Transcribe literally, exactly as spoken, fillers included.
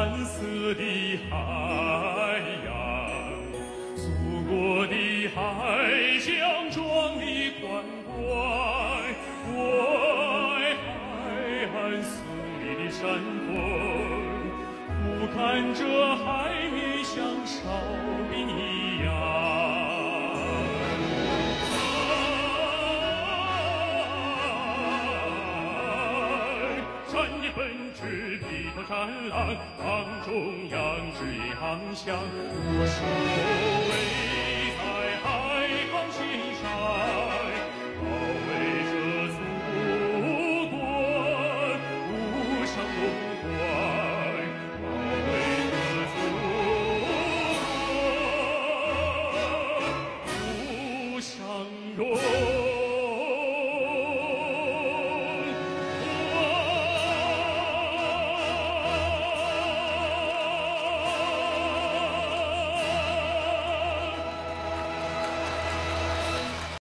蓝色的海洋，祖国的海疆壮丽宽广，我爱海岸丝里的山峰，俯瞰着海面像哨兵一样。山的本质披头战狼，抗中央指引航向，我守卫。